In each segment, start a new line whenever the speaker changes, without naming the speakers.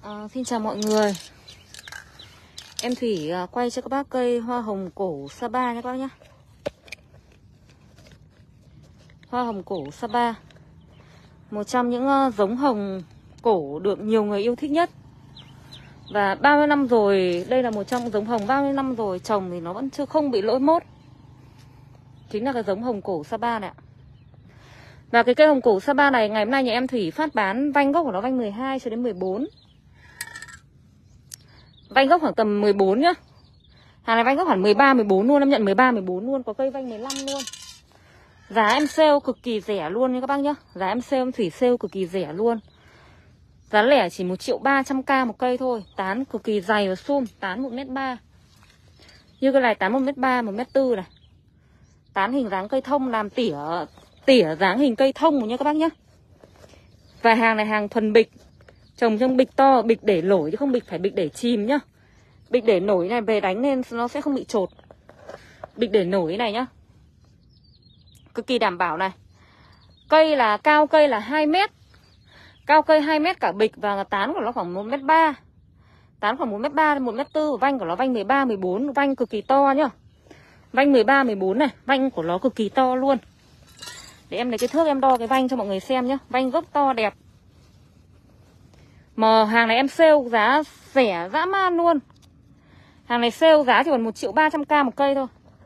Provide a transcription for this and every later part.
Xin chào mọi người. Em Thủy quay cho các bác cây hoa hồng cổ Sapa nha các bác nhé. Hoa hồng cổ Sapa, một trong những giống hồng cổ được nhiều người yêu thích nhất. Và bao nhiêu năm rồi, đây là một trong giống hồng bao nhiêu năm rồi trồng thì nó vẫn chưa không bị lỗi mốt. Chính là cái giống hồng cổ Sapa này ạ. Và cái cây hồng cổ Sapa này ngày hôm nay nhà em Thủy phát bán vanh gốc của nó vanh 12 cho đến 14. Vanh gốc khoảng tầm 14 nhá. Hàng này vanh gốc khoảng 13, 14 luôn. Em nhận 13, 14 luôn. Có cây vanh 15 luôn. Giá em sale cực kỳ rẻ luôn nha các bác nhá. Giá em sale, em Thủy sale cực kỳ rẻ luôn. Giá lẻ chỉ 1.300.000 một cây thôi. Tán cực kỳ dày và sum. Tán 1m3. Như cái này tán 1m3, 1m4 này. Tán hình dáng cây thông, làm tỉa dáng hình cây thông rồi nha các bác nhá. Và hàng này hàng thuần bịch. Trồng trong bịch to, bịch để nổi chứ không phải bịch để chìm nhá. Bịch để nổi này về đánh lên nó sẽ không bị trột. Bịch để nổi này nhá. Cực kỳ đảm bảo này. Cây là cao cây là 2m. Cao cây 2m cả bịch và tán của nó khoảng 1m3. Tán khoảng 1m3 đến 1m4, vanh của nó vanh 13, 14, vanh cực kỳ to nhá. Vanh 13, 14 này, vanh của nó cực kỳ to luôn. Để em lấy cái thước em đo cái vanh cho mọi người xem nhá. Vanh gốc to đẹp. Mà hàng này em sale giá rẻ dã man luôn. Hàng này sale giá chỉ còn 1.300.000 một cây thôi.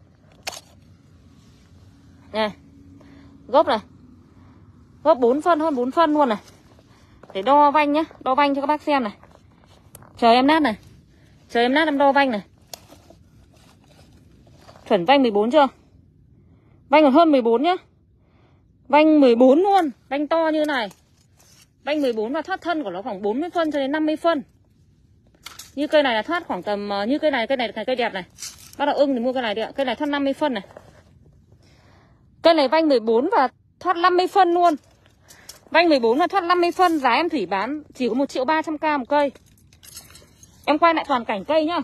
Này. Gốc này. Gốc 4 phân, hơn 4 phân luôn này. Để đo vanh nhá. Đo vanh cho các bác xem này. Chờ em nát này. Chờ em nát em đo vanh này. Chuẩn vanh 14 chưa? Vanh còn hơn 14 nhá. Vanh 14 luôn. Vanh to như này. Vanh 14 và thoát thân của nó khoảng 40 phân cho đến 50 phân. Như cây này là thoát khoảng tầm, như cây này cây đẹp này. Bác nào ưng thì mua cây này đi ạ. Cây này thoát 50 phân này. Cây này vanh 14 và thoát 50 phân luôn. Vanh 14 và thoát 50 phân. Giá em Thủy bán chỉ có 1.300.000 một cây. Em quay lại toàn cảnh cây nhá.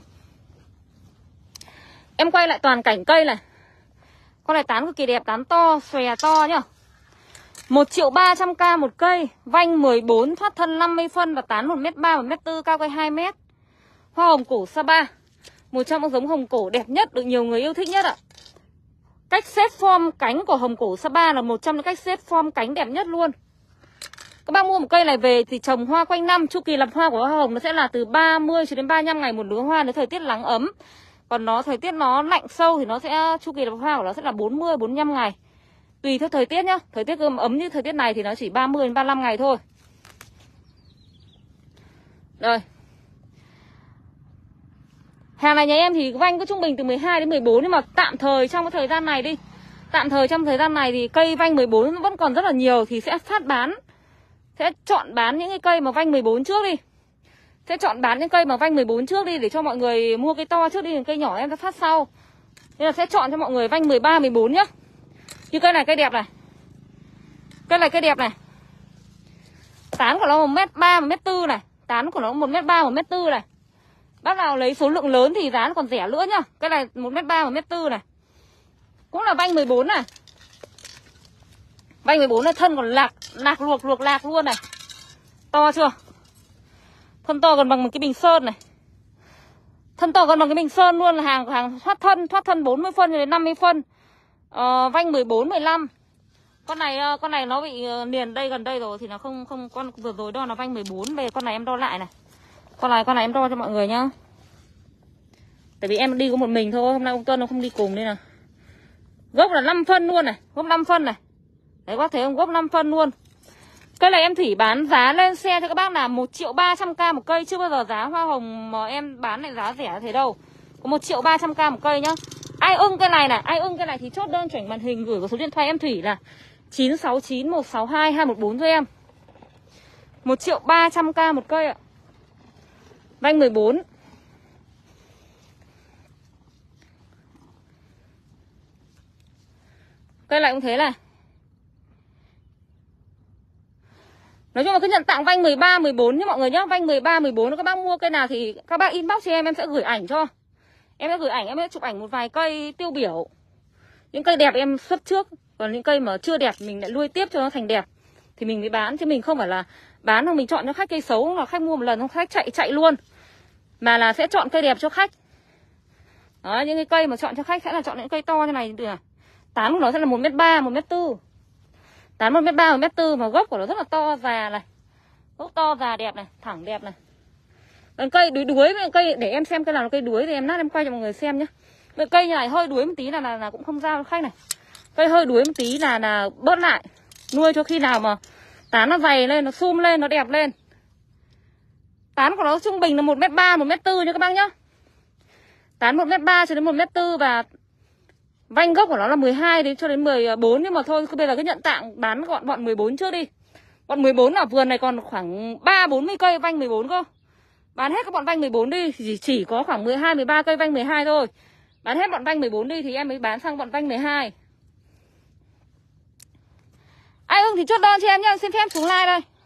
Em quay lại toàn cảnh cây này. Con này tán cực kỳ đẹp, tán to, xòe to nhá. 1.300.000 một cây. Vanh 14, thoát thân 50 phân và tán 1m3, 1m4, cao cây 2m. Hoa hồng cổ Sapa, một trong những giống hồng cổ đẹp nhất, được nhiều người yêu thích nhất ạ. Cách xếp form cánh của hồng cổ Sapa là một trong những cách xếp form cánh đẹp nhất luôn. Các bác mua một cây này về thì trồng hoa quanh năm. Chu kỳ lập hoa của hoa hồng nó sẽ là từ 30 cho đến 35 ngày một lứa hoa nếu thời tiết nắng ấm. Còn thời tiết nó lạnh sâu thì nó sẽ chu kỳ lập hoa của nó sẽ là 40, 45 ngày. Tùy theo thời tiết nhá. Thời tiết ấm như thời tiết này thì nó chỉ 30 đến 35 ngày thôi. Rồi. Hàng này nhà em thì vanh có trung bình từ 12 đến 14. Nhưng mà tạm thời trong cái thời gian này đi. Tạm thời trong thời gian này thì cây vanh 14 vẫn còn rất là nhiều. Thì sẽ phát bán. Sẽ chọn bán những cái cây mà vanh 14 trước đi. Sẽ chọn bán những cây mà vanh 14 trước đi. Để cho mọi người mua cây to trước đi. Cây nhỏ em sẽ phát sau. Nên là sẽ chọn cho mọi người vanh 13, 14 nhá. Như cây này cây đẹp này. Cây này cây đẹp này. Tán của nó 1m3, 1m4 này. Tán của nó 1m3, 1m4 này. Bác nào lấy số lượng lớn thì giá nó còn rẻ nữa nhá. Cái này 1m3, 1m4 này. Cũng là vanh 14 này. Vanh 14 này, thân còn lạc luộc lạc luôn này. To chưa? Thân to còn bằng một cái bình sơn này. Thân to còn bằng cái bình sơn luôn, là hàng thoát thân 40 phân đến 50 phân. Vanh 14, 15. Con này nó bị liền đây gần đây rồi thì nó không con vừa rồi đo nó vanh 14, về con này em đo lại này. Con này em đo cho mọi người nhá. Tại vì em đi có một mình thôi, hôm nay ông Tuân nó không đi cùng nên là. Gốc là 5 phân luôn này, gốc 5 phân này. Đấy các bác thấy không, gốc 5 phân luôn. Cây này em Thủy bán giá lên xe cho các bác là 1.300.000 một cây. Chưa bao giờ giá hoa hồng mà em bán lại giá rẻ thế đâu. Có 1.300.000 một cây nhá. Ai ưng cái này này, ai ưng cái này thì chốt đơn chuẩn màn hình gửi vào số điện thoại em Thủy là 969 162 214 cho em. 1.300.000 một cây ạ. Vanh 14. Cây này cũng thế này. Nói chung là cứ nhận tặng vanh 13, 14 nhé mọi người nhé. Vanh 13, 14 các bác mua cây nào thì các bác inbox cho em sẽ gửi ảnh cho. Em sẽ gửi ảnh, em sẽ chụp ảnh một vài cây tiêu biểu. Những cây đẹp em xuất trước. Còn những cây mà chưa đẹp mình lại nuôi tiếp cho nó thành đẹp thì mình mới bán. Chứ mình không phải là Bán thì mình chọn cho khách cây xấu, là khách mua một lần không khách chạy luôn. Mà là sẽ chọn cây đẹp cho khách. Đó, những cái cây mà chọn cho khách sẽ là chọn những cây to như này được. Tán của nó sẽ là 1m3, 1m4. Tán 1m3, 1m4 mà gốc của nó rất là to già này. Gốc to già đẹp này, thẳng đẹp này. Còn cây đuối cây để em xem cây nào là cây đuối thì em lát em quay cho mọi người xem nhé. Cây như này hơi đuối một tí là cũng không giao cho khách này. Cây hơi đuối một tí là bớt lại. Nuôi cho khi nào mà tán nó dày lên, nó sum lên, nó đẹp lên. Tán của nó trung bình là 1m3, 1m4 nha các bác nhá. Tán 1m3 cho đến 1m4 và vanh gốc của nó là 12 đến cho đến 14. Nhưng mà thôi bây giờ cứ nhận tạng bán gọn bọn 14 trước đi. Bọn 14 ở vườn này còn khoảng 3-40 cây vanh 14 cơ. Bán hết các bọn vanh 14 đi thì chỉ có khoảng 12-13 cây vanh 12 thôi. Bán hết bọn vanh 14 đi thì em mới bán sang bọn vanh 12. Ai ưng thì chốt đơn cho em nhá, xin phép xuống like đây.